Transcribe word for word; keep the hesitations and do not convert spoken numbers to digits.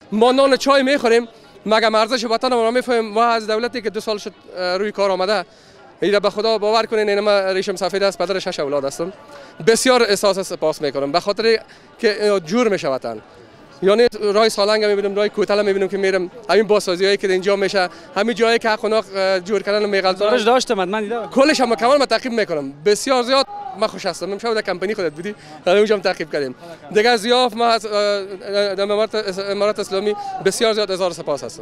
ما نان چای میخوریم مگه ارزش وطن ما میفهمیم. ما از دولتی که دو سال شد روی کار آمده، اینا به خدا باور کنین این ما ریشم سفید است، پدر شش اولاد هستم. بسیار احساس سپاس میکنم به خاطر که جور میشه وطن. یعنی رای سالنگ میبینم، رای کوتل میبینم که میرم همین بازسازی هایی که اینجا میشه، همین جایی که حق و ناق جور کردن میغلطونن داشتم من دیدم کلش هم کامل ما تعقیب میکنم. بسیار زیاد ما خوش هستم. امشب در کمپانی خودت بودی، اونجا هم تعقیب کردیم. دیگه زیاف ما از امارات اسلامی بسیار زیاد هزار سپاس هستم.